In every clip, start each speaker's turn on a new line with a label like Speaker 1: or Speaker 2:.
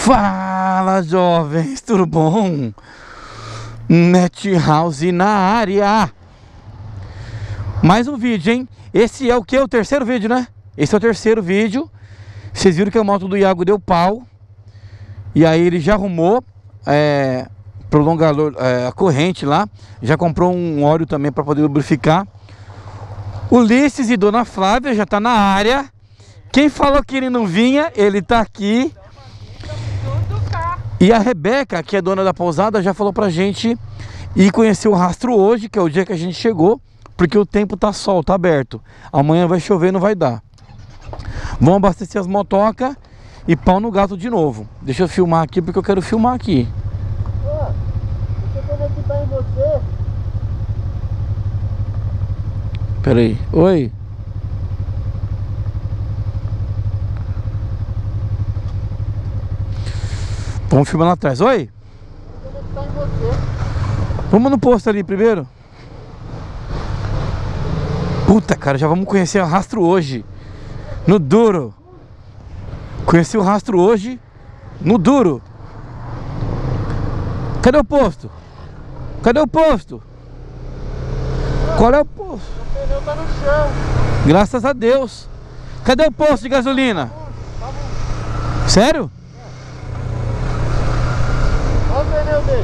Speaker 1: Fala, jovens, tudo bom? Net House na área. Mais um vídeo, hein? Esse é o que? O terceiro vídeo, né? Esse é o terceiro vídeo. Vocês viram que a moto do Iago deu pau. E aí ele já arrumou prolongador, a corrente lá. Já comprou um óleo também para poder lubrificar. Ulisses e Dona Flávia já tá na área. Quem falou que ele não vinha, ele tá aqui. E a Rebeca, que é dona da pousada, já falou pra gente ir conhecer o rastro hoje, que é o dia que a gente chegou, porque o tempo tá sol, tá aberto. Amanhã vai chover, não vai dar. Vamos abastecer as motocas e pau no gato de novo. Deixa eu filmar aqui, porque eu quero filmar aqui.
Speaker 2: Deixa eu conectar em você.
Speaker 1: Pera aí. Oi. Vamos filmar lá atrás. Oi.
Speaker 2: Deixa eu conectar em você.
Speaker 1: Vamos no posto ali primeiro. Puta, cara, já vamos conhecer o rastro hoje. No duro. Conheci o rastro hoje. No duro. Cadê o posto? Cadê o posto? Qual é o posto?
Speaker 2: O pneu tá no chão.
Speaker 1: Graças a Deus. Cadê o posto de gasolina? Sério?
Speaker 2: Olha o pneu dele.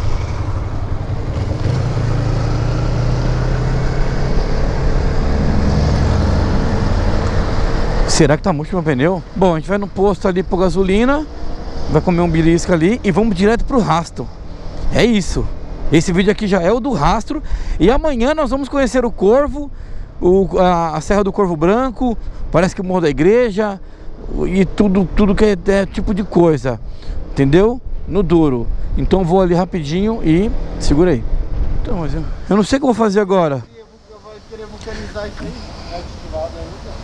Speaker 1: Será que tá murcho meu pneu? Bom, a gente vai no posto ali por gasolina. Vai comer um belisca ali e vamos direto pro rastro. É isso. Esse vídeo aqui já é o do rastro. E amanhã nós vamos conhecer o Corvo, a Serra do Corvo Branco. Parece que o Morro da Igreja. E tudo que é tipo de coisa. Entendeu? No duro. Então vou ali rapidinho e... Segura aí. Então, mas eu não sei o que eu vou fazer agora.
Speaker 2: Eu vou querer vulcanizar isso aí. Tá ativado ainda.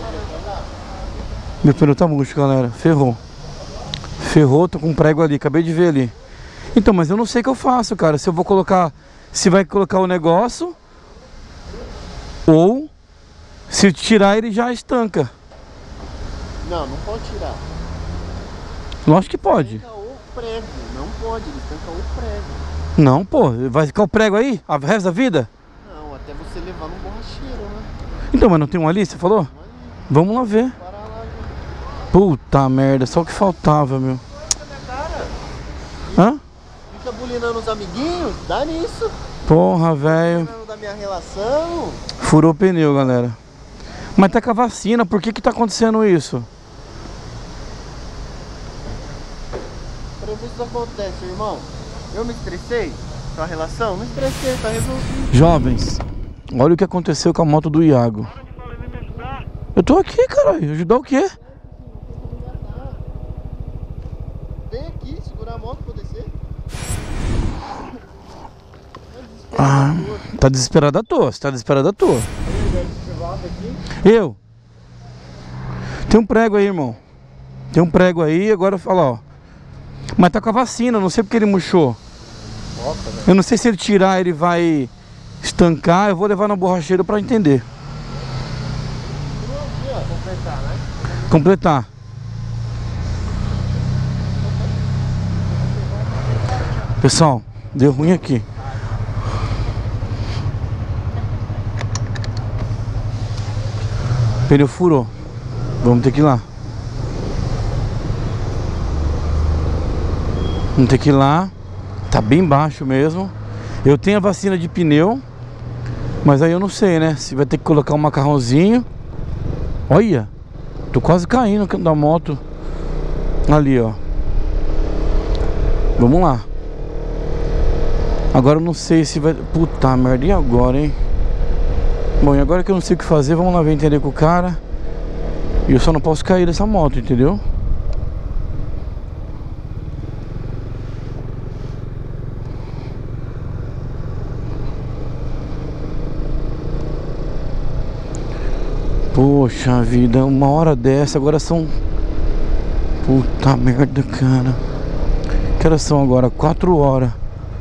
Speaker 1: Meu pneu tá murcho, galera. Ferrou. Ferrou, tô com um prego ali. Acabei de ver ali. Então, mas eu não sei o que eu faço, cara. Se eu vou colocar... Se vai colocar o negócio... Ou... Se tirar, ele já estanca.
Speaker 2: Não, não pode tirar.
Speaker 1: Lógico que pode.
Speaker 2: Estanca o prego. Não pode, ele estanca o prego.
Speaker 1: Não, pô. Vai ficar o prego aí? A resto da vida?
Speaker 2: Não, até você levar no borracheiro, né?
Speaker 1: Então, mas não tem um ali, você falou? Vamos lá ver.
Speaker 2: Para lá,
Speaker 1: Puta merda, só o que faltava, meu.
Speaker 2: cara.
Speaker 1: Hã?
Speaker 2: Fica bulinando os amiguinhos, dá nisso.
Speaker 1: Porra, velho.
Speaker 2: Bulinando da minha relação.
Speaker 1: Furou o pneu, galera. Mas tá com a vacina, por que que tá acontecendo isso?
Speaker 2: Imprevistos acontecem, irmão. Eu me estressei com a relação? Não estressei, tá resolvido.
Speaker 1: Jovens, olha o que aconteceu com a moto do Iago. Eu tô aqui, caralho. Ajudar o quê?
Speaker 2: Vem aqui, segurar a moto pra eu descer.
Speaker 1: Ah, tá desesperado à toa. Você tá desesperado à toa. Eu. Tem um prego aí, irmão. Tem um prego aí, agora fala, ó. Mas tá com a vacina, não sei porque ele murchou. Eu não sei se ele tirar, ele vai estancar. Eu vou levar na borracheira pra entender.
Speaker 2: Completar, né?
Speaker 1: Completar. Pessoal, deu ruim aqui. O pneu furou. Vamos ter que ir lá. Vamos ter que ir lá. Tá bem baixo mesmo. Eu tenho a vacina de pneu, mas aí eu não sei, né? Se vai ter que colocar um macarrãozinho. Olha, tô quase caindo da moto. Ali, ó. Vamos lá. Agora eu não sei se vai... Puta merda, e agora, hein? Bom, e agora que eu não sei o que fazer, vamos lá ver, entender com o cara. E eu só não posso cair dessa moto, entendeu? Poxa vida, uma hora dessa, agora são... Puta merda, cara. Que horas são agora? 4 horas.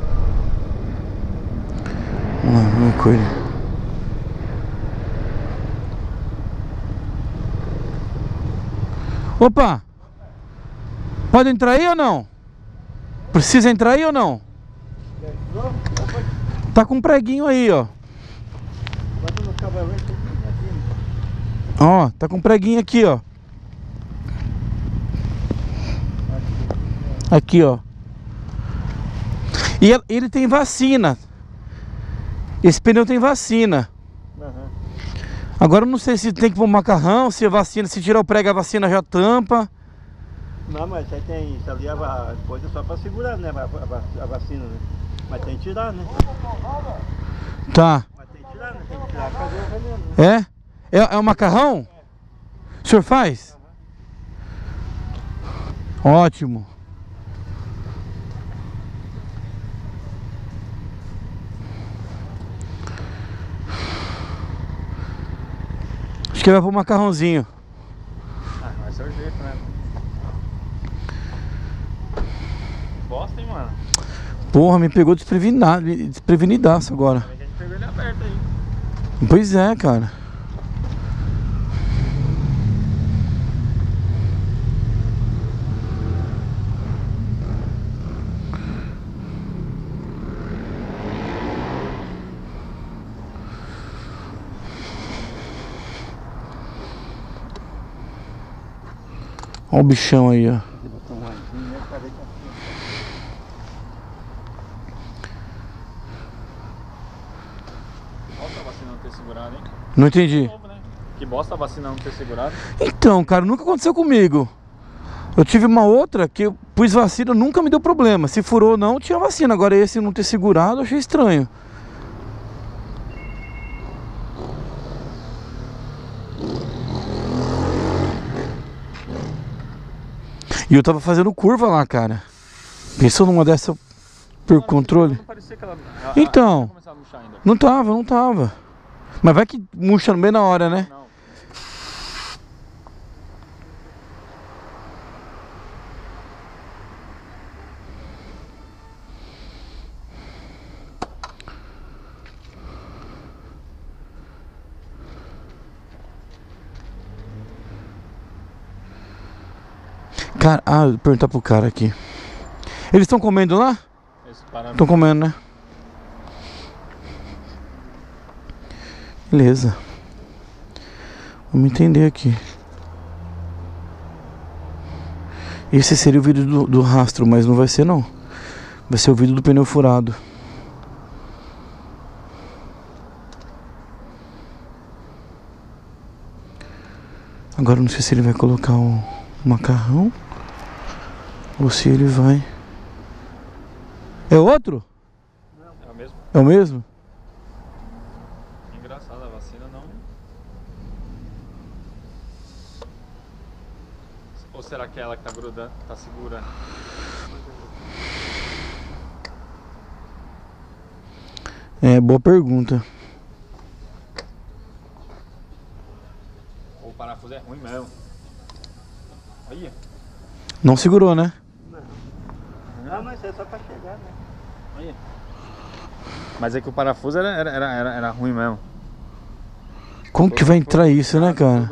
Speaker 1: Vamos lá, vamos com ele. Opa! Pode entrar aí ou não? Precisa entrar aí ou não? Tá com um preguinho aí, ó. Ó, tá com um preguinho aqui, ó. Aqui, ó. E ele tem vacina. Esse pneu tem vacina. Agora eu não sei se tem que pôr macarrão, se a vacina, se tirar o prego a vacina já tampa.
Speaker 3: Não, mas aí tem, isso ali a coisa só pra segurar, né, a vacina, né? Mas tem que tirar, né?
Speaker 1: Tá.
Speaker 3: Mas tem que tirar, né? Tem que tirar, cadê o veneno? Né?
Speaker 1: É o macarrão? O senhor faz? Ótimo. Acho que vai pro macarrãozinho.
Speaker 2: Ah, vai ser o jeito, né? Bosta, hein, mano?
Speaker 1: Porra, me pegou desprevenidaço agora.
Speaker 2: A gente pegou ele aberto aí.
Speaker 1: Pois é, cara. Olha o bichão aí, ó.
Speaker 2: Bosta a vacina não ter segurado, hein?
Speaker 1: Não entendi.
Speaker 2: Novo, né? Que bosta a vacina não ter segurado.
Speaker 1: Então, cara, nunca aconteceu comigo. Eu tive uma outra que eu pus vacina, nunca me deu problema. Se furou ou não, tinha vacina. Agora esse não ter segurado, eu achei estranho. E eu tava fazendo curva lá, cara. Pensou numa dessa por controle?
Speaker 2: Não parecia que ela
Speaker 1: Então,
Speaker 2: começar a murchar ainda.
Speaker 1: não tava. Mas vai que murcha bem na hora, né?
Speaker 2: Não.
Speaker 1: Cara, vou perguntar pro cara aqui. Eles estão comendo lá? Estão comendo, né? Beleza. Vamos entender aqui. Esse seria o vídeo do rastro, mas não vai ser não. Vai ser o vídeo do pneu furado. Agora eu não sei se ele vai colocar o macarrão ou se ele vai... É outro?
Speaker 2: Não. É o mesmo?
Speaker 1: É o mesmo?
Speaker 2: Engraçado, a vacina não... Ou será que é ela que tá grudando, tá segurando?
Speaker 1: É, boa pergunta.
Speaker 2: Ou o parafuso é ruim mesmo. Aí.
Speaker 1: Não segurou, né?
Speaker 3: Não, mas é só pra chegar, né?
Speaker 2: Aí. Mas é que o parafuso era ruim mesmo.
Speaker 1: Como que vai entrar isso, né, cara?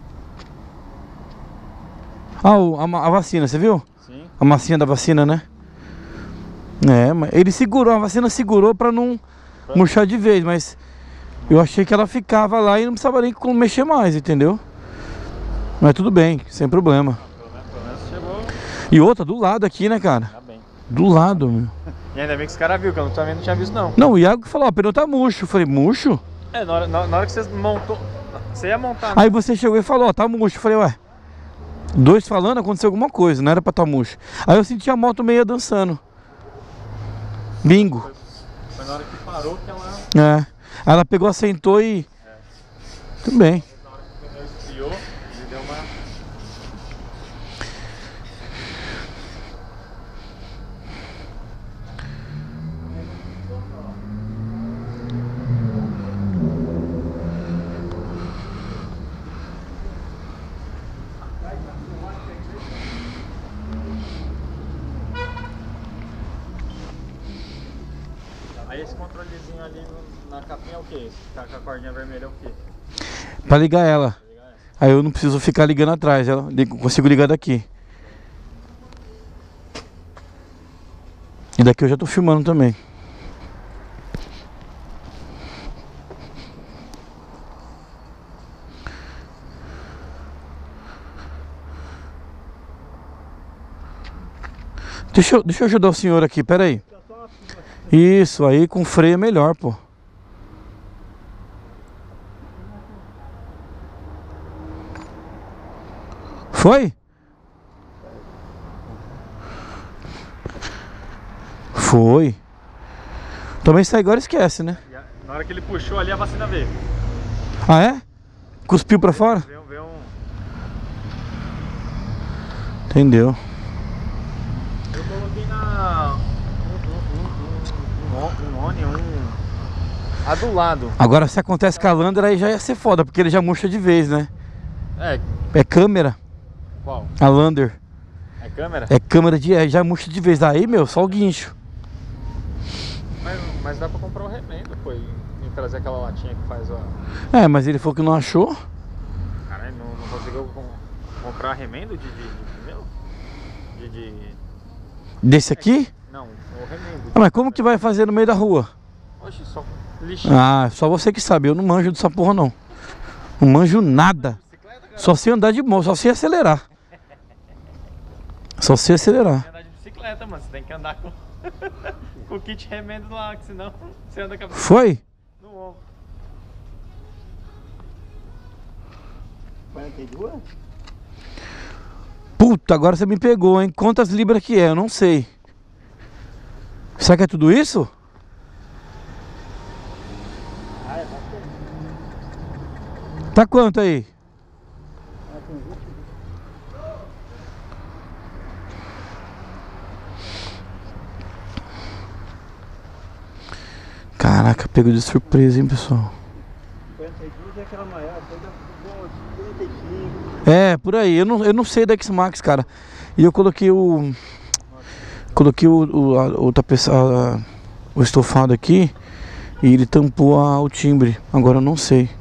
Speaker 1: A vacina, você viu?
Speaker 2: Sim.
Speaker 1: A massinha da vacina, né? É, mas ele segurou, a vacina segurou pra não murchar de vez, mas eu achei que ela ficava lá e não precisava nem mexer mais, entendeu? Mas tudo bem, sem problema.
Speaker 2: Pelo menos chegou.
Speaker 1: E outra, do lado aqui, né, cara?
Speaker 2: Tá bem.
Speaker 1: Do lado, meu.
Speaker 2: E ainda bem que os caras viram, que eu também não tinha visto não.
Speaker 1: Não, o Iago falou, ó, o pneu tá murcho. Eu falei, murcho?
Speaker 2: É, na hora que você montou... Você ia montar, né?
Speaker 1: Aí você chegou e falou, ó, tá murcho. Eu falei, ué, dois falando, aconteceu alguma coisa, não era pra tá murcho. Aí eu senti a moto meio dançando. Bingo.
Speaker 2: Foi na hora que parou que ela...
Speaker 1: É. Aí ela pegou, assentou e... Tudo bem.
Speaker 2: Na hora que o pneu esfriou, ele deu uma... Aí esse controlezinho ali na capinha é o que? Tá com a cordinha vermelha é o que?
Speaker 1: Pra ligar ela.
Speaker 2: Ligar essa?
Speaker 1: Aí eu não preciso ficar ligando atrás, eu consigo ligar daqui. E daqui eu já tô filmando também. Deixa eu ajudar o senhor aqui, pera aí. Isso, aí com freio é melhor, pô. Foi? Foi. Também sai agora, esquece, né?
Speaker 4: Na hora que ele puxou ali, a vacina veio.
Speaker 1: Ah, é? Cuspiu pra fora?
Speaker 4: Veio um...
Speaker 1: Entendeu.
Speaker 4: Eu coloquei na... A do lado.
Speaker 1: Agora se acontece com a Lander aí já ia ser foda, porque ele já murcha de vez, né? É câmera.
Speaker 4: Qual?
Speaker 1: A Lander.
Speaker 4: É câmera?
Speaker 1: É câmera de já murcha de vez. Aí, meu, só o guincho.
Speaker 4: Mas dá pra comprar um remendo, pô, e trazer aquela latinha que faz a...
Speaker 1: É, mas ele falou que não achou.
Speaker 4: Caralho, não conseguiu comprar remendo de pneu?
Speaker 1: Desse aqui?
Speaker 4: Não, o remendo.
Speaker 1: Ah, mas como que vai fazer no meio da rua?
Speaker 4: Oxe, só lixinho.
Speaker 1: Ah, só você que sabe, eu não manjo dessa porra não. Não manjo nada. Só sei andar de moto, só sei acelerar. Só sei acelerar.
Speaker 4: Tem que andar de bicicleta, mano, você tem que andar com o kit remendo lá, que senão você anda com a bicicleta
Speaker 1: Foi?
Speaker 4: no ombro.
Speaker 3: 42?
Speaker 1: Puta, agora você me pegou, hein? Quantas libras que é? Eu não sei. Será que é tudo isso?
Speaker 3: Ah, é bastante.
Speaker 1: Tá quanto aí?
Speaker 3: Ah, tem 20.
Speaker 1: Caraca, pego de surpresa, hein, pessoal?
Speaker 3: 52 é aquela maior, depois dá 35.
Speaker 1: É, por aí. Eu não sei da X-Max, cara. E eu coloquei o... Coloquei o estofado aqui e ele tampou o timbre. Agora eu não sei.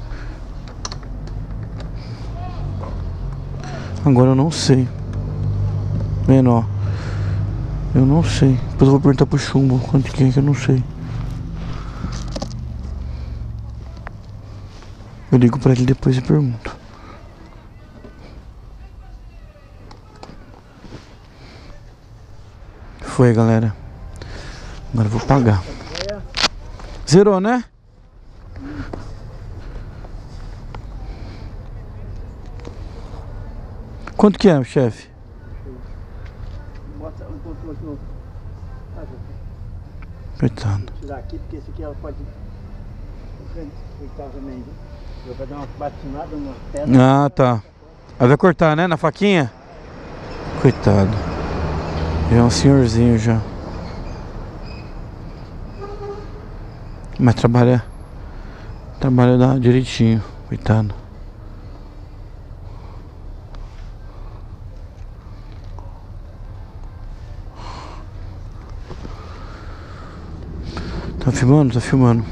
Speaker 1: Agora eu não sei. Vendo, ó. Eu não sei. Depois eu vou perguntar pro Chumbo quanto que é que eu não sei. Eu ligo pra ele depois e pergunto. Foi, galera. Agora eu vou pagar. Zerou, né? Quanto que é, chefe?
Speaker 3: Mostra um pouquinho aqui no...
Speaker 1: Coitado.
Speaker 3: Vou tirar aqui, porque esse aqui ela pode... Cortar também, viu? Eu vou dar uma batinada na pedra.
Speaker 1: Ah, tá. Aí vai cortar, né? Na faquinha? Coitado. Já é um senhorzinho já. Mas trabalha direitinho. Coitado. Tá filmando? Tá filmando.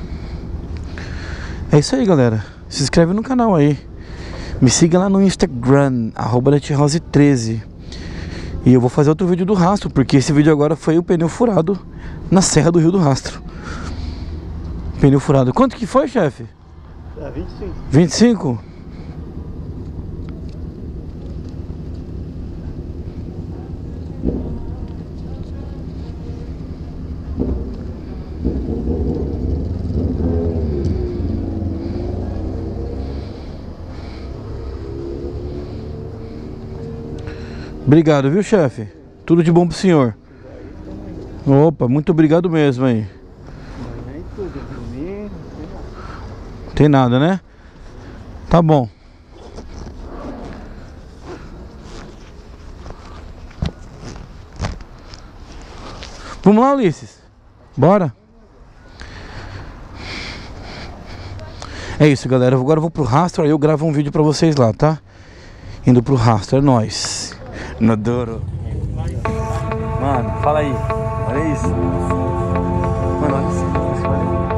Speaker 1: É isso aí, galera. Se inscreve no canal aí. Me siga lá no Instagram, @letrose13. E eu vou fazer outro vídeo do rastro, porque esse vídeo agora foi o pneu furado na Serra do Rio do Rastro. Pneu furado. Quanto que foi, chefe?
Speaker 3: 25.
Speaker 1: 25? Obrigado, viu, chefe? Tudo de bom pro senhor. Opa, muito obrigado mesmo aí.
Speaker 3: Nem tudo, dormir,
Speaker 1: Não tem nada, né? Tá bom. Vamos lá, Ulisses. Bora. É isso, galera. Agora eu vou pro rastro, aí eu gravo um vídeo pra vocês lá, tá? Indo pro rastro, é nóis. No duro. Mano, fala aí. Olha isso. Mano, olha isso.